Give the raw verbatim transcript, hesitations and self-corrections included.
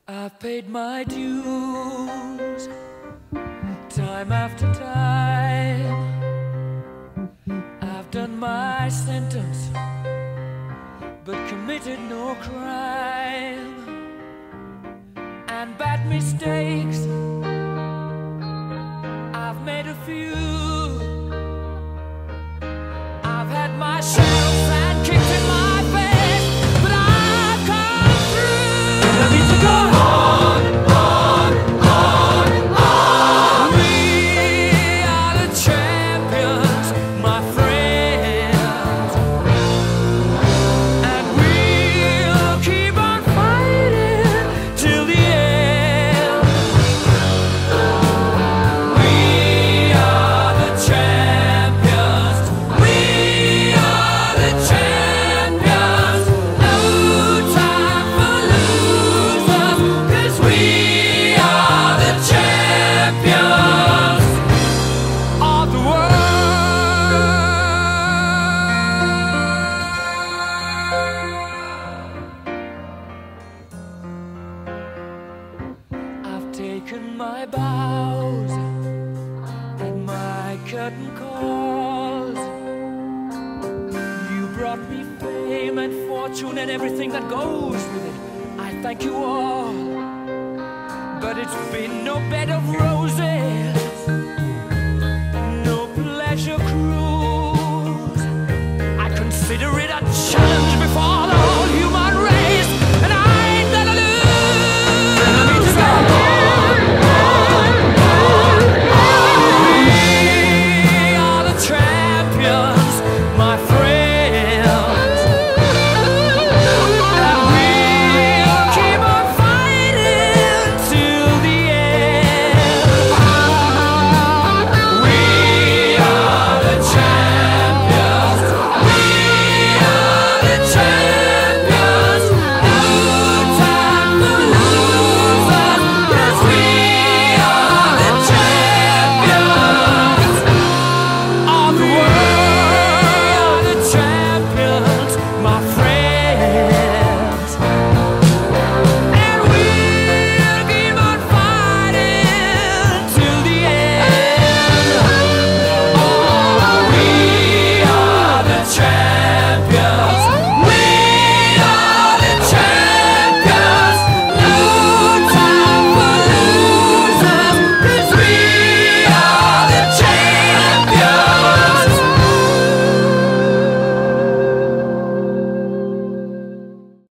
I've paid my dues, time after time. I've done my sentence, but committed no crime. And bad mistakes, I've made a few. I've had my share of sand kicked in my face, but I've come through. I need to go on, on, on, on. We are the champions, my friends, and we'll keep on fighting till the end. We are the champions. We are the champions. No time for losers, 'cause we are the champions of the world. I've taken my bows and my curtain calls. You brought me fame and fortune and everything that goes with it. I thank you all, but it's been no bed of roses, no pleasure cruise. I consider it a